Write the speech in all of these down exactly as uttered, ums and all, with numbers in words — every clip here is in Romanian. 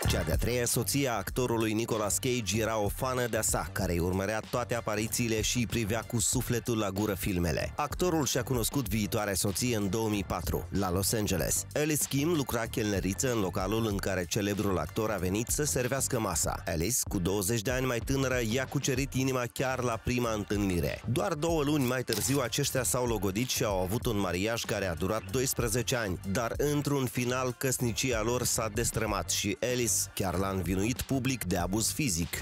Cea de-a treia soție a actorului Nicolas Cage era o fană de-a sa, care îi urmărea toate aparițiile și îi privea cu sufletul la gură filmele. Actorul și-a cunoscut viitoarea soție în două mii patru, la Los Angeles. Alice Kim lucra chelneriță în localul în care celebrul actor a venit să servească masa. Alice, cu douăzeci de ani mai tânără, i-a cucerit inima chiar la prima întâlnire. Doar două luni mai târziu, aceștia s-au logodit și au avut un mariaj care a durat doisprezece ani, dar într-un final căsnicia lor s-a destrămat și Alice chiar l-a învinuit public de abuz fizic.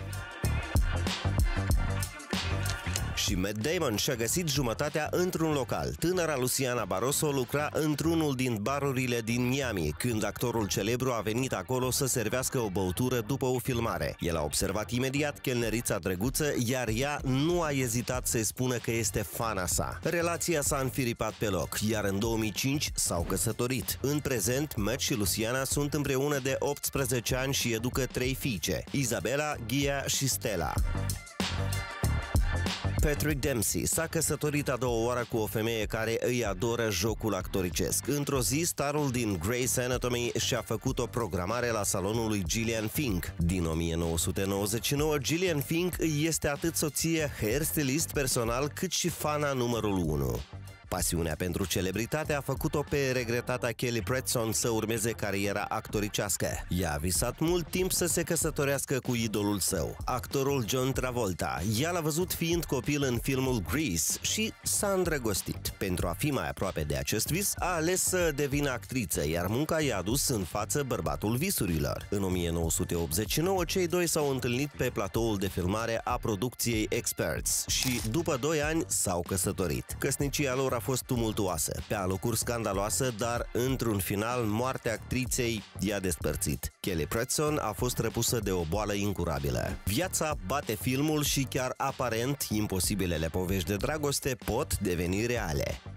Și Matt Damon și-a găsit jumătatea într-un local. Tânăra Luciana Barroso lucra într-unul din barurile din Miami, când actorul celebru a venit acolo să servească o băutură după o filmare. El a observat imediat chelnerița drăguță, iar ea nu a ezitat să-i spună că este fana sa. Relația s-a înfiripat pe loc, iar în două mii cinci s-au căsătorit. În prezent, Matt și Luciana sunt împreună de optsprezece ani și educă trei fiice, Isabela, Gia și Stella. Patrick Dempsey s-a căsătorit a doua oară cu o femeie care îi adoră jocul actoricesc. Într-o zi, starul din Grey's Anatomy și-a făcut o programare la salonul lui Gillian Fink. Din o mie nouă sute nouăzeci și nouă, Gillian Fink îi este atât soție, hairstylist personal, cât și fana numărul unu. Pasiunea pentru celebritate a făcut-o pe regretata Kelly Preston să urmeze cariera actoricească. Ea a visat mult timp să se căsătorească cu idolul său, actorul John Travolta. Ea l-a văzut fiind copil în filmul Grease și s-a îndrăgostit. Pentru a fi mai aproape de acest vis, a ales să devină actriță, iar munca i-a adus în față bărbatul visurilor. În o mie nouă sute optzeci și nouă, cei doi s-au întâlnit pe platoul de filmare a producției Experts și, după doi ani, s-au căsătorit. Căsnicia lor a fost tumultuoasă, pe alocuri scandaloasă, dar într-un final moartea actriței i-a despărțit. Kelly Preston a fost răpusă de o boală incurabilă. Viața bate filmul și chiar aparent imposibilele povești de dragoste pot deveni reale.